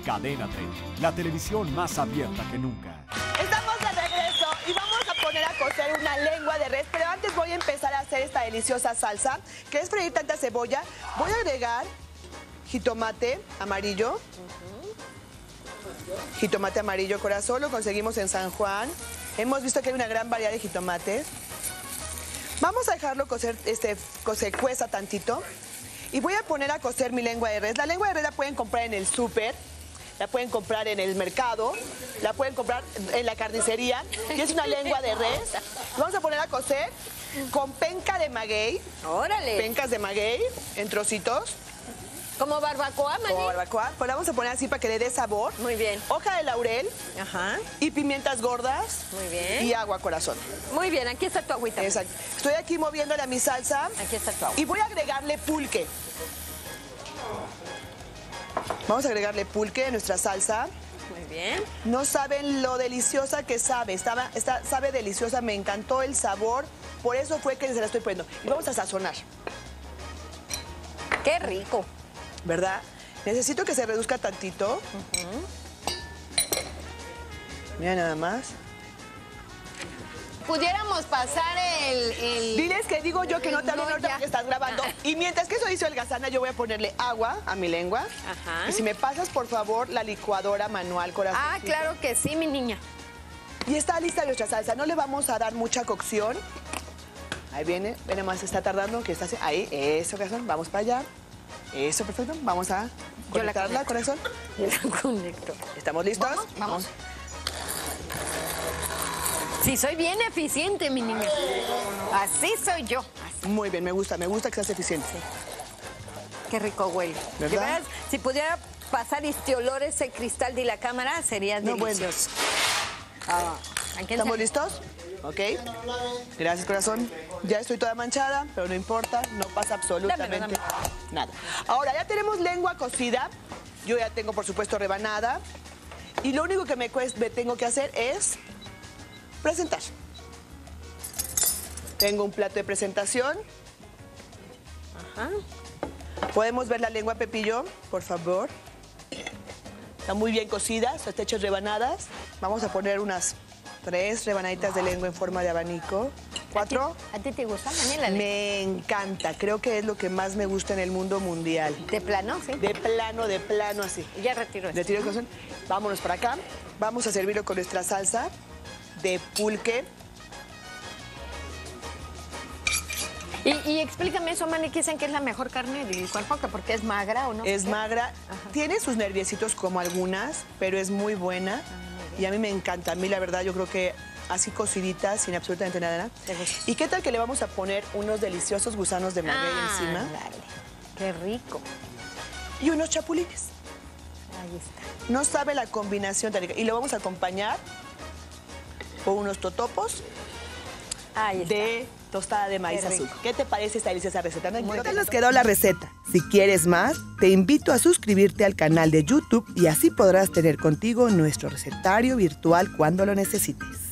Cadena 30, la televisión más abierta que nunca. Estamos de regreso y vamos a poner a cocer una lengua de res, pero antes voy a empezar a hacer esta deliciosa salsa, que es freír tanta cebolla. Voy a agregar jitomate amarillo. Jitomate amarillo, corazón, lo conseguimos en San Juan. Hemos visto que hay una gran variedad de jitomates. Vamos a dejarlo cocer, cueza tantito. Y voy a poner a cocer mi lengua de res. La lengua de res la pueden comprar en el súper, la pueden comprar en el mercado, la pueden comprar en la carnicería. Y es una lengua de res. Vamos a poner a cocer con penca de maguey. ¡Órale! Pencas de maguey en trocitos. ¿Como barbacoa, Mani? Como barbacoa. Pues la vamos a poner así para que le dé sabor. Muy bien. Hoja de laurel. Ajá. Y pimientas gordas. Muy bien. Y agua, corazón. Muy bien, aquí está tu agüita. Exacto. Estoy aquí moviéndole a mi salsa. Aquí está tu agua. Y voy a agregarle pulque. Vamos a agregarle pulque a nuestra salsa. Muy bien. No saben lo deliciosa que sabe. Sabe deliciosa, me encantó el sabor. Por eso fue que se la estoy poniendo. Y vamos a sazonar. ¡Qué rico! ¿Verdad? Necesito que se reduzca tantito. Mira nada más. Pudiéramos pasar el... Diles que digo yo que no te hablo No, ahorita ya. porque estás grabando. Y mientras que eso hizo el Gazana, yo voy a ponerle agua a mi lengua. Ajá. Y si me pasas, por favor, la licuadora manual, corazón. Ah, claro que sí, mi niña. Y está lista nuestra salsa. No le vamos a dar mucha cocción. Ahí viene. Ve nomás, está tardando. Que está así. Ahí, eso, corazón. Vamos para allá. Eso, perfecto. Vamos a conectarla, corazón. Yo la conecto. ¿Estamos listos? Vamos. Sí, soy bien eficiente, mi niña. Así soy yo. Así. Muy bien, me gusta que seas eficiente. Qué rico huele. ¿Verdad? De veras, si pudiera pasar este olor, ese cristal de la cámara, sería No, delicioso. ¿Estamos listos? Ok. Gracias, corazón. Ya estoy toda manchada, pero no importa, no pasa absolutamente Dámelo. nada. Ahora, ya tenemos lengua cocida. Yo ya tengo, por supuesto, rebanada. Y lo único que me tengo que hacer es presentar. Tengo un plato de presentación. Ajá. Podemos ver la lengua, Pepillo, por favor. Está muy bien cocida, está hecha en rebanadas. Vamos a poner unas 3 rebanaditas de lengua en forma de abanico. 4. ¿A ti te gusta, Daniela? Me encanta, creo que es lo que más me gusta en el mundo mundial. ¿De plano? Sí. De plano así. Ya retiro esto. Retiro el corazón. Vámonos para acá. Vamos a servirlo con nuestra salsa de pulque. Y explícame eso, Mani, que dicen que es la mejor carne del cuerpo, que porque es magra o no. Es magra, tiene sus nerviecitos como algunas, pero es muy buena. Y a mí me encanta. A mí, la verdad, yo creo que así cocidita, sin absolutamente nada. ¿Te gusta? ¿Y qué tal que le vamos a poner unos deliciosos gusanos de maguey encima? Dale. Qué rico. Y unos chapulines. Ahí está. No sabe la combinación tan rica. Y lo vamos a acompañar con unos totopos Ahí está. de tostada de maíz Qué rico. azul. ¿Qué te parece esta deliciosa receta? Muy ¿Qué bien. nos quedó la receta? Si quieres más, te invito a suscribirte al canal de YouTube y así podrás tener contigo nuestro recetario virtual cuando lo necesites.